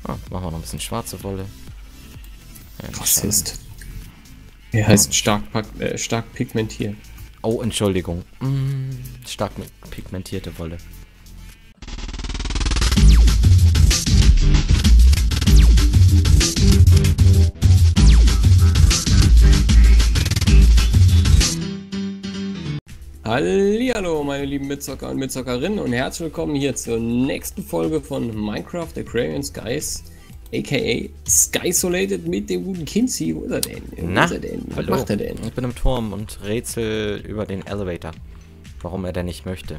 Machen wir noch ein bisschen schwarze Wolle. Ja, Rassist. Er heißt stark pigmentiert. Oh, Entschuldigung. Stark pigmentierte Wolle. Hallihallo, meine lieben Mitzocker und Mitzockerinnen und herzlich willkommen hier zur nächsten Folge von Minecraft Agrarian Skies, aka Skysolated mit dem guten Kinzi. Wo ist er denn? Na, Was macht er denn? Ich bin im Turm und rätsel über den Elevator. Warum er denn nicht möchte.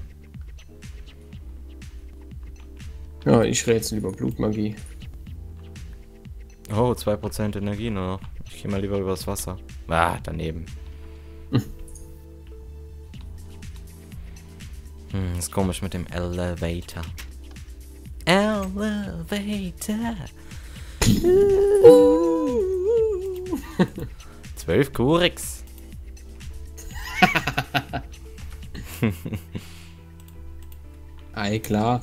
Ja, ich rätsel über Blutmagie. Oh, 2% Energie nur noch. Ich gehe mal lieber übers Wasser. Ah, daneben. Ist komisch mit dem Elevator. Elevator. 12 Kurix. Ei, klar.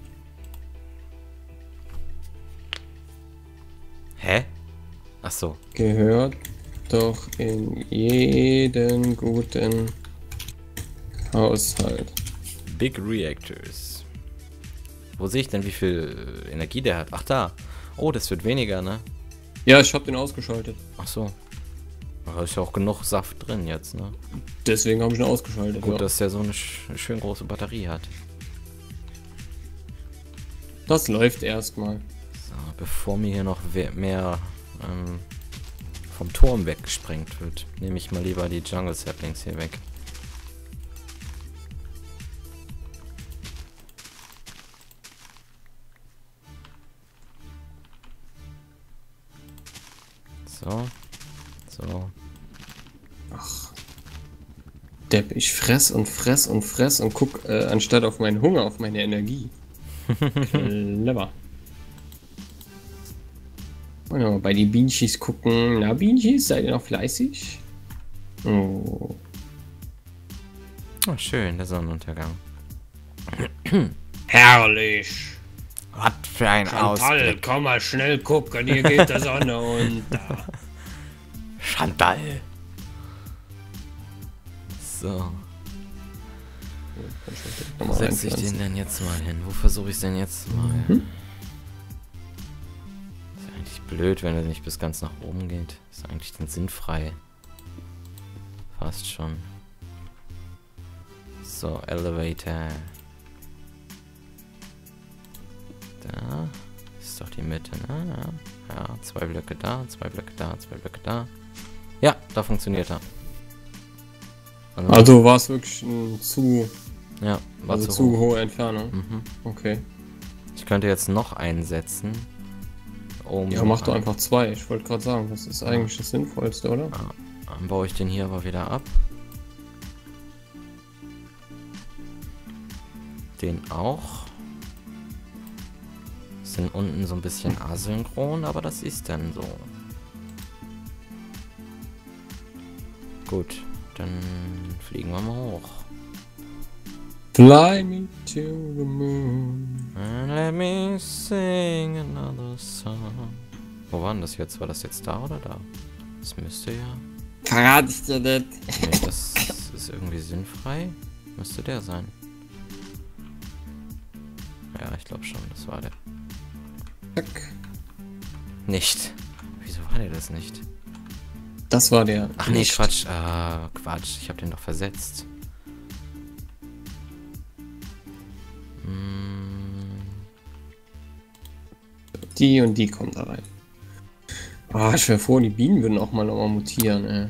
Hä? Ach so. Gehört doch in jeden guten Haushalt. Big Reactors. Wo sehe ich denn, wie viel Energie der hat? Ach, da. Oh, das wird weniger, ne? Ja, ich habe den ausgeschaltet. Ach so. Da ist ja auch genug Saft drin jetzt, ne? Deswegen habe ich ihn ausgeschaltet. Gut, ja. dass der so eine schön große Batterie hat. Das läuft erstmal. So, bevor mir hier noch mehr vom Turm weggesprengt wird, nehme ich mal lieber die Jungle Saplings hier weg. So. So. Ach. Depp, ich fress und fress und fress und guck anstatt auf meinen Hunger auf meine Energie. Clever. Und mal bei die Bienchis gucken. Na, Bienchis, seid ihr noch fleißig? Oh. Oh, schön, der Sonnenuntergang. Herrlich. Was für ein Chantal, Ausblick. komm mal schnell gucken, hier geht die Sonne unter. Chantal. So. Wo setze ich den denn jetzt mal hin? Wo versuche ich es denn jetzt mal? Ist eigentlich blöd, wenn er nicht bis ganz nach oben geht. Ist eigentlich dann sinnfrei. Fast schon. So, Elevator. Da ist doch die Mitte, ne? Ja, 2 Blöcke da, 2 Blöcke da, 2 Blöcke da. Ja, da funktioniert er. Also war es wirklich ein Ja, war also zu zu hoch. hohe Entfernung. Mhm. Okay. Ich könnte jetzt noch einsetzen. Ja, mach doch einfach 2. Ich wollte gerade sagen, das ist eigentlich das Sinnvollste, oder? Dann baue ich den hier aber wieder ab. Den auch. Sind unten so ein bisschen asynchron, aber das ist dann so. Gut, dann fliegen wir mal hoch. Fly me to the moon. And let me sing another song. Wo war denn das jetzt? War das jetzt da oder da? Das müsste ja... Verrat ich dir das? Nee, das ist irgendwie sinnfrei. Müsste der sein. Ja, ich glaube schon, das war der. Zack. Nicht. Wieso war der das nicht? Das war der. Ach nee, nicht. Quatsch. Quatsch. Ich habe den doch versetzt. Die und die kommen da rein. Ah, ich wäre froh, die Bienen würden auch mal nochmal mutieren, ey.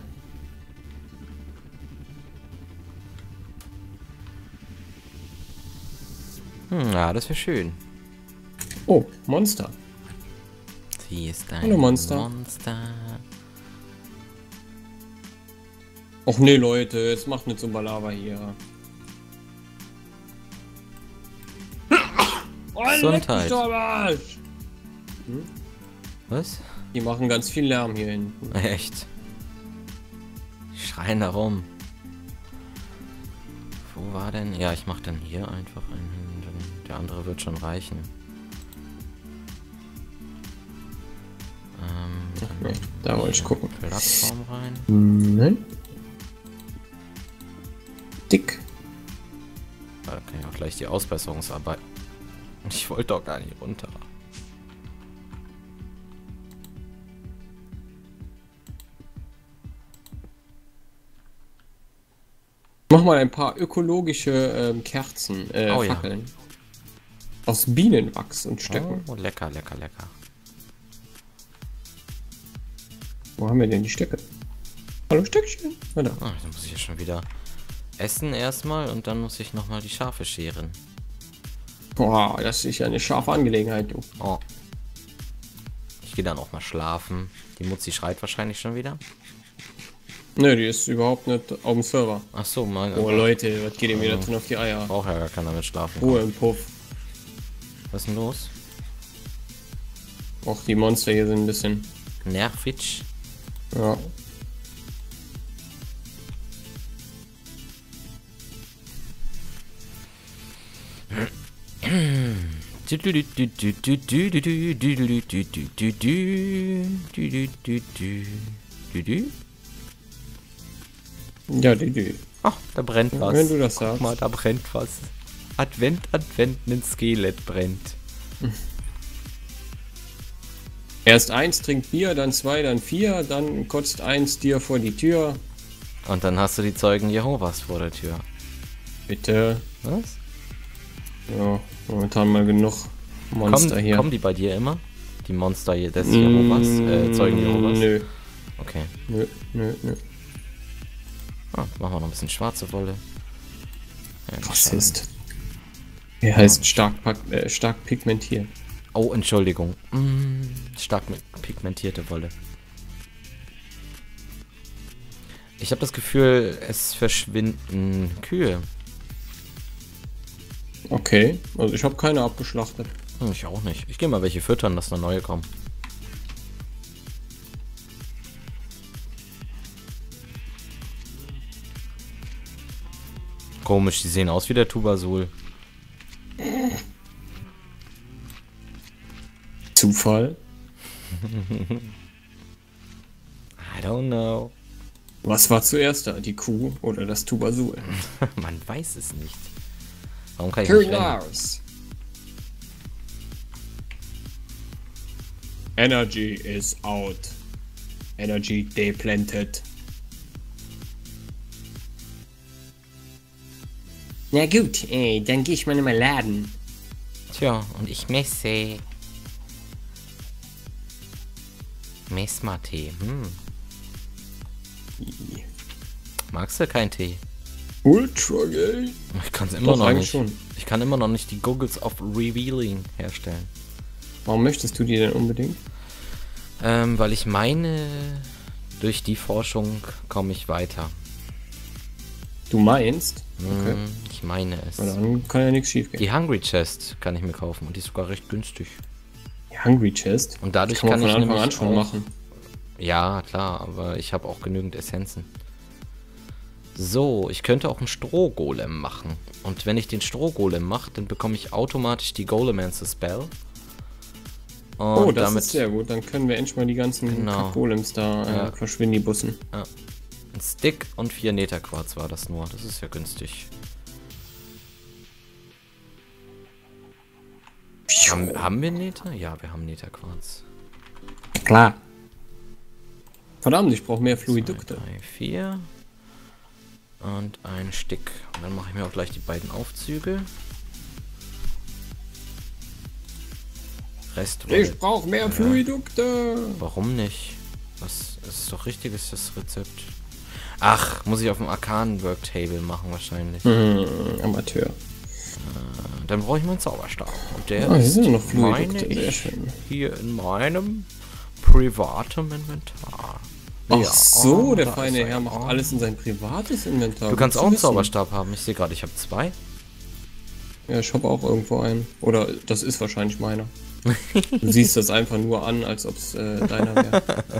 Ja, das wäre schön. Oh, Monster. Sie ist ein Hallo, Monster. Monster. Och nee, Leute, jetzt macht nicht so Balava hier. Gesundheit. Hm? Was? Die machen ganz viel Lärm hier hinten. Echt? Die schreien da rum. Wo war denn? Ja, ich mach dann hier einfach einen hin. Der andere wird schon reichen. Nee, da wollte ich gucken. Plattform rein. Nein. Dick. Da kann ich auch gleich die Ausbesserungsarbeit. Ich wollte doch gar nicht runter. Mach mal ein paar ökologische Kerzen, Oh ja. Fackeln. Aus Bienenwachs und Stöcken. Oh, lecker, lecker, lecker. Wo haben wir denn die Stöcke? Hallo Stöckchen. Ah, da. Ah, dann muss ich ja schon wieder essen erstmal und dann muss ich nochmal die Schafe scheren. Boah, das ist ja eine scharfe Angelegenheit, du. Oh. Ich gehe dann auch mal schlafen. Die Mutzi schreit wahrscheinlich schon wieder. Ne, die ist überhaupt nicht auf dem Server. Ach so, mal. Oh Leute, was geht ihm wieder drin auf die Eier? Braucht ja gar keiner mit schlafen. Ruhe im Puff. Was ist denn los? Auch die Monster hier sind ein bisschen. Nervig. Ja. Ja, die. Ach, da brennt was. Wenn du das Guck sagst. mal, da brennt was. Advent, Advent, ein Skelett brennt. Erst 1 trinkt Bier, dann 2, dann 4, dann kotzt 1 dir vor die Tür. Und dann hast du die Zeugen Jehovas vor der Tür. Bitte. Was? Ja, momentan mal genug Monster hier. Kommen die bei dir immer? Die Monster hier des Jehovas? Zeugen Jehovas? Nö, Okay. nö. Ah, machen wir noch ein bisschen schwarze Wolle. Ja, Was schade. ist? Er heißt stark pigmentiert. Oh, Entschuldigung. Stark pigmentierte Wolle. Ich habe das Gefühl, es verschwinden Kühe. Okay, also ich habe keine abgeschlachtet. Ich auch nicht. Ich gehe mal welche füttern, dass noch neue kommen. Komisch, die sehen aus wie der Tubasul. Zufall? I don't know. Was war zuerst da, die Kuh oder das Tubasul? Man weiß es nicht. Warum kann ich nicht rennen? Energy is out. Energy depleted. Na gut, dann gehe ich mal mal laden. Tja, und ich messe. Messma-Tee. Magst du keinen Tee? Ultra gay. Ich kann es immer Doch, noch eigentlich nicht. schon. Ich kann immer noch nicht die Goggles of Revealing herstellen. Warum möchtest du die denn unbedingt? Weil ich meine, durch die Forschung komme ich weiter. Du meinst? Okay. Ich meine es. Na, dann kann ja nichts schief gehen. Die Hungry Chest kann ich mir kaufen und die ist sogar recht günstig. Die Hungry Chest? Und dadurch kann man kann von ich Anfang an nämlich schon auch, machen. Ja, klar, aber ich habe auch genügend Essenzen. So, ich könnte auch einen Strohgolem machen. Und wenn ich den Strohgolem mache, dann bekomme ich automatisch die Golemancer Spell. Und Oh, das damit ist sehr gut. Dann können wir endlich mal die ganzen Genau. Golems da Ja. verschwindibussen. ein Stick und 4 Netherquarz war das nur. Das ist ja günstig. Haben wir Nether? Ja, wir haben Netherquarz. Klar. Verdammt, ich brauche mehr Fluidukte. 3, 4 und ein Stick. Und dann mache ich mir auch gleich die beiden Aufzüge. Rest. Ich brauche mehr Fluidukte. Warum nicht? Was ist doch richtig, ist das Rezept. Ach, muss ich auf dem Arkanen Worktable machen wahrscheinlich. Amateur. Dann brauche ich meinen Zauberstab. Und der Ah, hier ist sind noch Fluidukte. meine Sehr ich schön. hier in meinem privaten Inventar. Ach Ja, so, der da feine ist er. Herr macht alles in sein privates Inventar. Du kannst Gut auch zu einen wissen. Zauberstab haben. Ich sehe gerade, ich habe 2. Ja, ich habe auch irgendwo einen. Oder das ist wahrscheinlich meiner. Du siehst das einfach nur an, als ob es deiner wäre.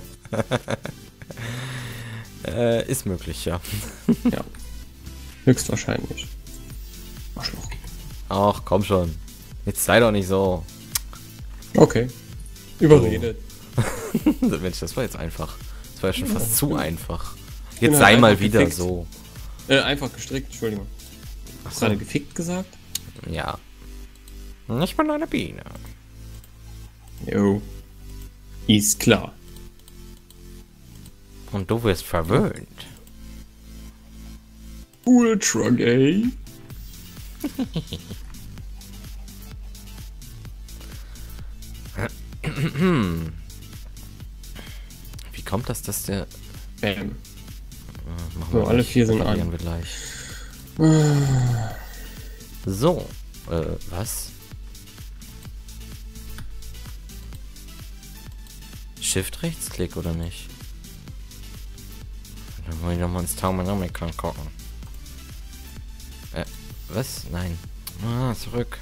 Ist möglich, ja. Ja. Höchstwahrscheinlich. Arschloch. Ach, komm schon. Jetzt sei doch nicht so. Okay. Überredet. Mensch, das war jetzt einfach. Das war ja schon fast zu einfach. bin Jetzt halt sei mal einfach wieder gefickt. so. Einfach gestrickt, Entschuldigung. Hast du gerade gefickt gesagt? Ja. Ich bin eine Biene. Jo. Ist klar. Und du wirst verwöhnt. Ultra gay. Wie kommt das, dass der... Bam. Machen So, alle gleich, 4 sind reparieren an. wir gleich. So. Was? Shift-Rechtsklick oder nicht? Dann wollen wir nochmal ins Taumenomikon gucken. Was? Nein. Zurück.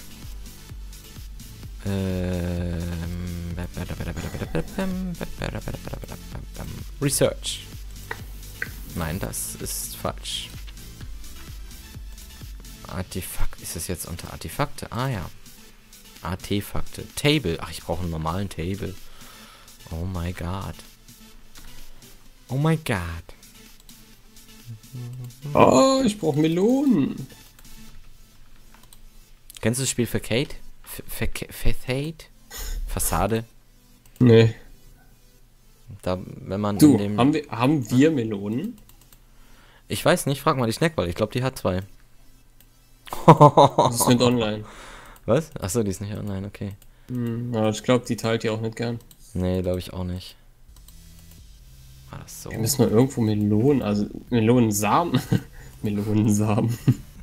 Research. Nein, das ist falsch. Artefakt. Ist es jetzt unter Artefakte? Ah ja. Artefakte. Table. Ach, ich brauche einen normalen Table. Oh my god. Oh my god. Oh, ich brauche Melonen. Kennst du das Spiel Facade? Facade? Fassade? Nee. Da, wenn man Du, in dem... haben wir Melonen? Ich weiß nicht, frag mal die Snackball. Ich glaube, die hat 2. Das ist nicht online. Was? Achso, die ist nicht online, okay. Ja, ich glaube, die teilt ihr auch nicht gern. Nee, glaube ich auch nicht. War das so? Wir müssen noch irgendwo Melonen, also Melonensamen. Melonensamen.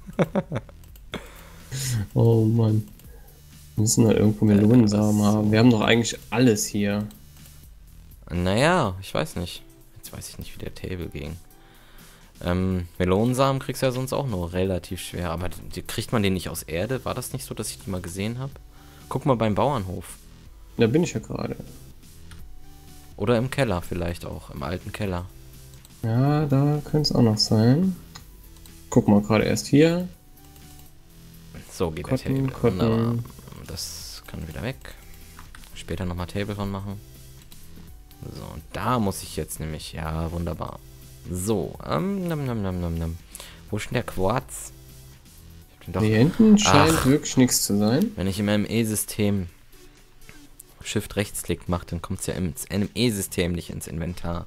Oh Mann. Wir müssen noch irgendwo Melonensamen haben. Wir haben doch eigentlich alles hier. Naja, ich weiß nicht. Jetzt weiß ich nicht, wie der Table ging. Melonensamen kriegst du ja sonst auch nur relativ schwer. Aber kriegt man den nicht aus Erde? War das nicht so, dass ich die mal gesehen habe? Guck mal beim Bauernhof. Da bin ich ja gerade. Oder im Keller vielleicht auch. Im alten Keller. Ja, da könnte es auch noch sein. Guck mal, gerade erst hier. So geht Cotton, der Table. Cotton. Wunderbar. Das kann wieder weg. Später nochmal Table von machen. So, und da muss ich jetzt nämlich... Ja, wunderbar. So, Wo ist denn der Quarz? Ich hab den doch... Hier hinten scheint Ach. wirklich nichts zu sein. Wenn ich im ME-System Shift-Rechtsklick mache, dann kommt es ja ins ME-System, nicht ins Inventar.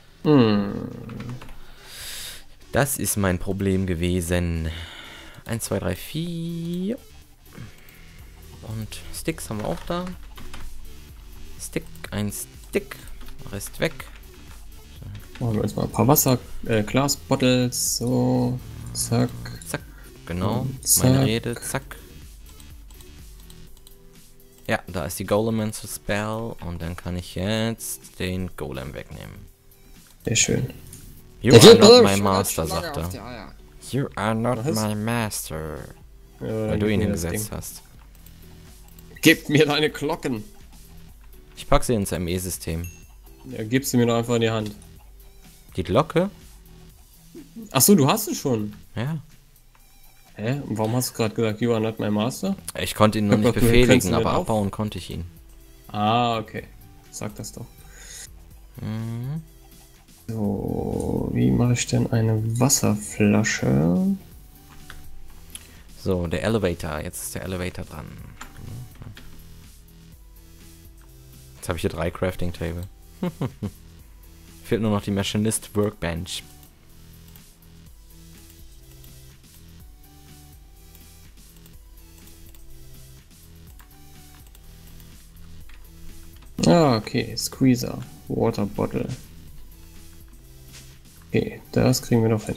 Das ist mein Problem gewesen. 1, 2, 3, 4. Und Sticks haben wir auch da. Ein Stick. Rest weg. Machen wir jetzt mal ein paar Glasbottles. So, zack. Zack. Genau. Und zack. Meine Rede. Zack. Ja, da ist die Golemancer Spell. Und dann kann ich jetzt den Golem wegnehmen. Sehr schön. You are not my master, sagt er. You are not Was? my master. Ja, Weil dann du gib ihn mir das hingesetzt Ding. hast. Gib mir deine Glocken. Ich pack sie ins ME-System. Ja, gib sie mir doch einfach in die Hand. Die Glocke? Achso, du hast es schon. Ja. Hä? Und warum hast du gerade gesagt, you are not my master? Ich konnte ihn noch nicht Du könntest ihn befehligen, nicht aber auf- abbauen konnte ich ihn. Ah, okay. Sag das doch. Mhm. So, wie mache ich denn eine Wasserflasche? So, der Elevator. Jetzt ist der Elevator dran. Jetzt habe ich hier 3 Crafting Table. Fehlt nur noch die Machinist Workbench. Ah, okay. Squeezer. Water Bottle. Okay, das kriegen wir doch hin.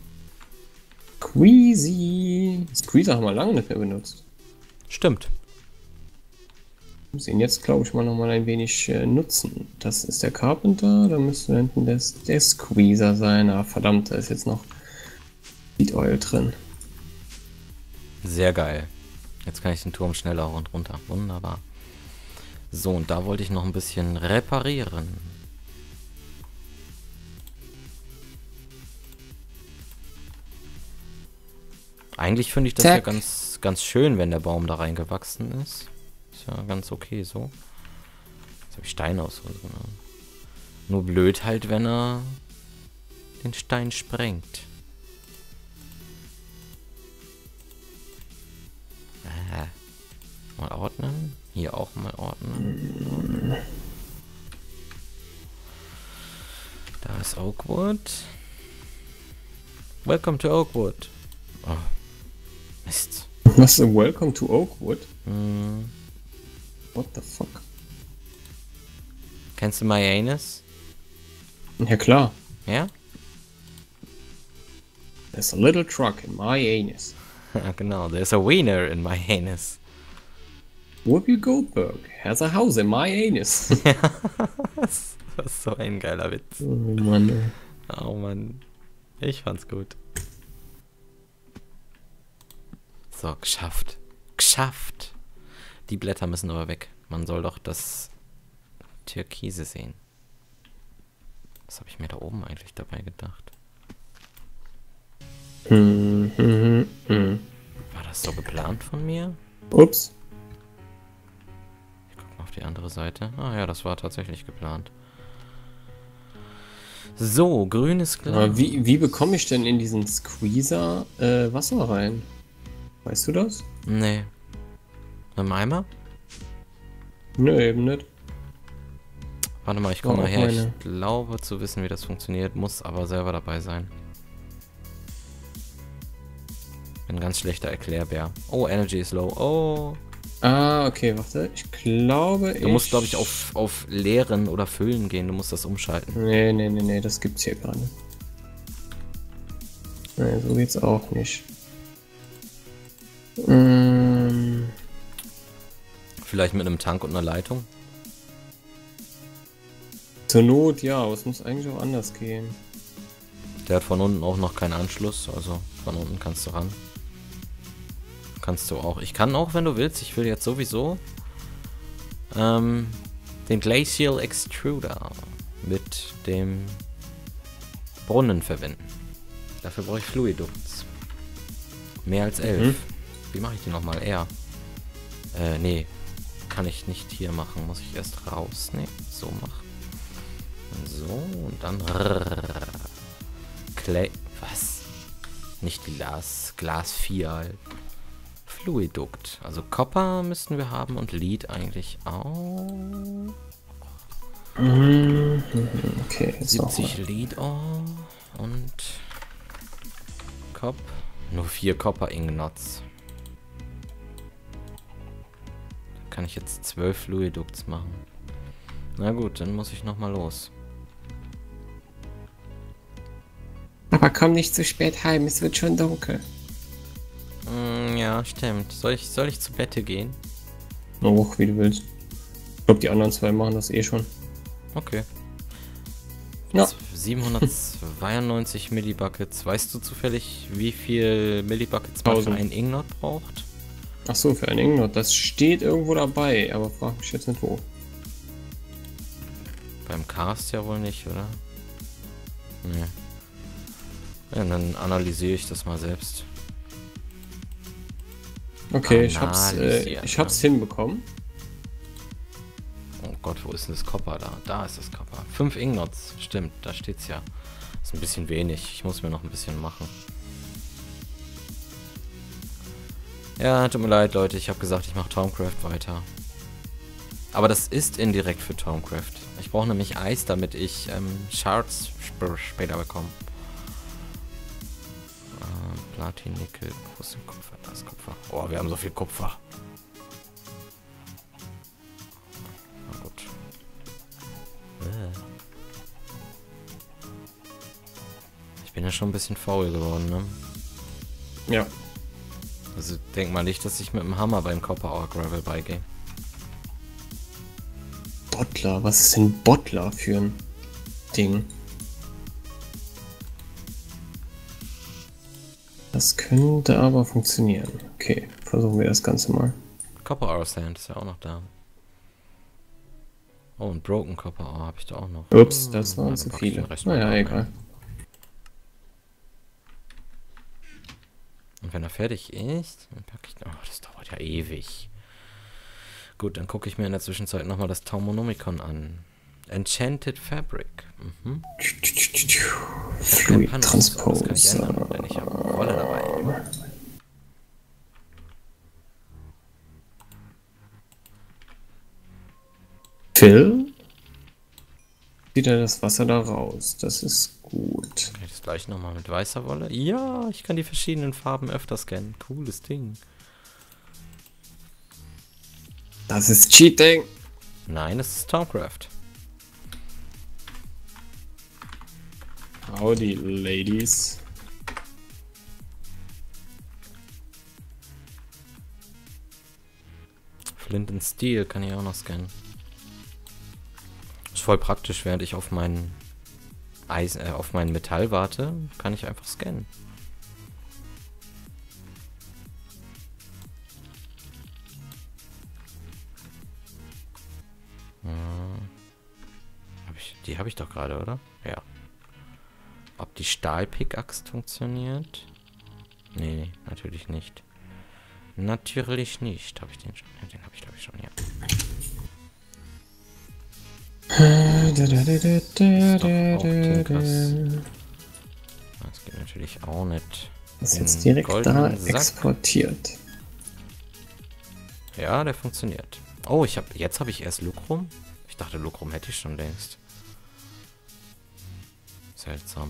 Squeezy. Squeezer haben wir lange nicht mehr benutzt. Stimmt. Wir müssen ihn jetzt, glaube ich, mal noch mal ein wenig nutzen. Das ist der Carpenter. Da müsste hinten der Squeezer sein. Ah, verdammt, da ist jetzt noch Seed Oil drin. Sehr geil. Jetzt kann ich den Turm schneller und runter. Wunderbar. So, und da wollte ich noch ein bisschen reparieren. Eigentlich finde ich das ja Zack. ganz schön, wenn der Baum da reingewachsen ist. Ist ja ganz okay so. Jetzt habe ich Steine aus. Nur blöd halt, wenn er den Stein sprengt. Mal ordnen. Hier auch mal ordnen. Da ist Oakwood. Welcome to Oakwood. Oh. Mist. Was? Welcome to Oakwood? Hm. What the fuck? Kennst du My Anus? Ja klar. Ja? There's a little truck in my anus. Genau, there's a wiener in my anus. Whoopi Goldberg has a house in my anus. Das ist so ein geiler Witz. Oh Mann, ey. Oh Mann. Ich fand's gut. So, geschafft. Geschafft. Die Blätter müssen aber weg. Man soll doch das Türkise sehen. Was habe ich mir da oben eigentlich dabei gedacht? War das so geplant von mir? Ups. Ich guck mal auf die andere Seite. Ah ja, das war tatsächlich geplant. So, grünes Glas. Aber wie bekomme ich denn in diesen Squeezer Wasser rein? Weißt du das? Nee. Mit dem Eimer? Nö, eben nicht. Warte mal, ich komme mal auch her. meine. Ich glaube zu wissen, wie das funktioniert, muss aber selber dabei sein. Bin ein ganz schlechter Erklärbär. Oh, Energy is low. Oh. Ah, okay, warte. Ich glaube, Du musst, glaube ich, auf Leeren oder Füllen gehen. Du musst das umschalten. Nee, das gibt's hier gar nicht. Nee, so geht's auch nicht. Vielleicht mit einem Tank und einer Leitung. Zur Not, ja, aber es muss eigentlich auch anders gehen. Der hat von unten auch noch keinen Anschluss. Also von unten kannst du ran. Kannst du auch. Ich kann auch, wenn du willst. Ich will jetzt sowieso den Glacial Extruder mit dem Brunnen verwenden. Dafür brauche ich Fluiducts. Mehr als 11. Wie mache ich die nochmal? R. Nee. Kann ich nicht hier machen. Muss ich erst raus. Nee, so machen. So, und dann Clay. Was? Nicht Glas. Glas 4 halt. Fluidukt. Also Copper müssten wir haben und Lead eigentlich auch. Okay, jetzt 70 Lead und Cop. Nur 4 Copper Ingots. Da kann ich jetzt 12 Fluiducts machen. Na gut, dann muss ich nochmal los. Aber komm nicht zu spät heim, es wird schon dunkel. Ja, stimmt. Soll ich zu Bette gehen? Oh, wie du willst. Ich glaube, die anderen zwei machen das eh schon. Okay. Ja. 792 Millibuckets. Weißt du zufällig, wie viel Millibuckets man für 1000. einen Ingot braucht? Ach so, für einen Ingot. Das steht irgendwo dabei, aber frag mich jetzt nicht wo. Beim Cast ja wohl nicht, oder? Nee. Ja, dann analysiere ich das mal selbst. Okay, Analysieren, ich hab's hinbekommen. Oh Gott, wo ist denn das Copper da? Da ist das Copper. 5 Ingots, stimmt, da steht's ja. Ist ein bisschen wenig. Ich muss mir noch ein bisschen machen. Ja, tut mir leid, Leute. Ich habe gesagt, ich mache Tomcraft weiter. Aber das ist indirekt für Tomcraft. Ich brauche nämlich Eis, damit ich Shards später bekomme. Platin, Nickel, wo ist denn Kupfer? Da ist Kupfer. Oh, wir haben so viel Kupfer. Na gut. Ich bin ja schon ein bisschen faul geworden, ne? Ja. Also denk mal nicht, dass ich mit dem Hammer beim Copper Ore Gravel beigehe. Bottler, was ist denn Bottler für ein Ding? Das könnte aber funktionieren. Okay, versuchen wir das Ganze mal. Copper Ore Sand ist ja auch noch da. Oh, und Broken Copper Ore habe ich da auch noch. Ups, das waren dann zu pack ich den viele. Rest mal Naja, rein. egal. Und wenn er fertig ist, dann packe ich... Oh, das dauert ja ewig. Gut, dann gucke ich mir in der Zwischenzeit nochmal das Taumonomicon an. Enchanted Fabric. Mhm. Fluid Das kann ich Transpose. ändern, denn ich habe eine Rolle dabei. Phil? Zieht er das Wasser da raus. Das ist gut. Kann ich das gleich nochmal mit weißer Wolle? Ja, ich kann die verschiedenen Farben öfter scannen. Cooles Ding. Das ist Cheating. Nein, es ist Stormcraft. Howdy, Ladies. Flint and Steel kann ich auch noch scannen. Ist voll praktisch, während ich auf meinen auf meinen Metall warte, kann ich einfach scannen. Die habe ich doch gerade, oder? Ja. Ob die Stahlpickaxe funktioniert? Nee, natürlich nicht. Natürlich nicht. Habe ich den schon? Ja, den habe ich glaube ich schon, ja. Das geht natürlich auch nicht. Das ist jetzt direkt da Goldenen Sack. exportiert. Ja, der funktioniert. Oh, jetzt habe ich erst Lucrum. Ich dachte, Lucrum hätte ich schon längst. Seltsam.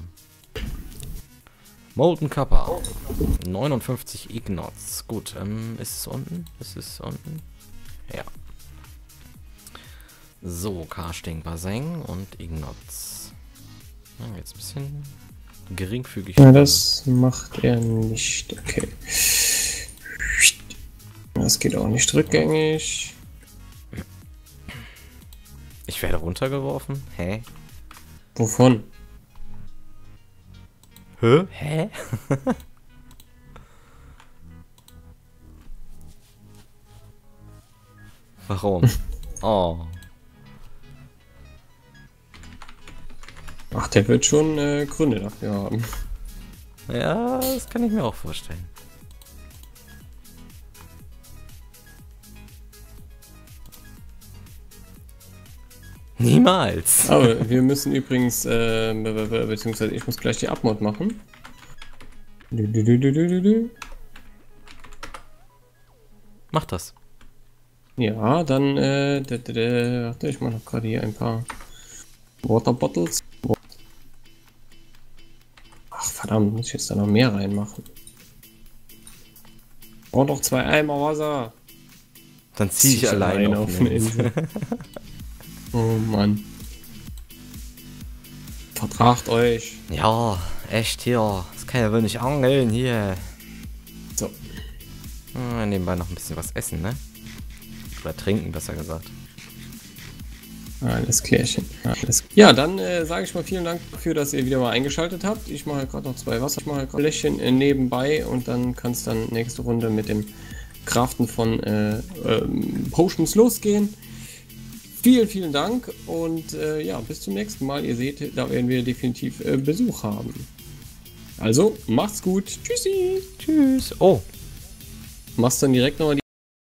Molten Copper. 59 Ignots. Gut, ist es unten? Ist es unten? Ja. So, Casting Baseng und Ignots. Ja, jetzt ein bisschen geringfügig. Ja, das macht er nicht. Okay. Das geht auch nicht rückgängig. Ich werde runtergeworfen? Hä? Wovon? Hä? Warum? Oh. Ach, der wird schon Gründe dafür haben. Ja, das kann ich mir auch vorstellen. Niemals. Aber wir müssen übrigens, beziehungsweise ich muss gleich die Abmod machen. Mach das. Ja, dann, warte, ich mache noch gerade hier ein paar Water Bottles. Ach, verdammt, muss ich jetzt da noch mehr reinmachen? Brauche noch 2 Eimer Wasser. Dann ziehe ich alleine auf eine eine Insel. Oh Mann. Vertragt euch. Ja, echt hier. Das kann ja wohl nicht angeln hier. So. Nebenbei noch ein bisschen was essen, ne? Oder trinken, besser gesagt. Alles klärchen. Alles. Ja, dann sage ich mal vielen Dank dafür, dass ihr wieder mal eingeschaltet habt. Ich mache gerade noch 2 Wasser. Ich mache gerade Fläschchen nebenbei und dann kann es dann nächste Runde mit dem Craften von Potions losgehen. Vielen, vielen Dank und ja, bis zum nächsten Mal. Ihr seht, da werden wir definitiv Besuch haben. Also, macht's gut. Tschüssi. Tschüss. Oh. Machst dann direkt nochmal die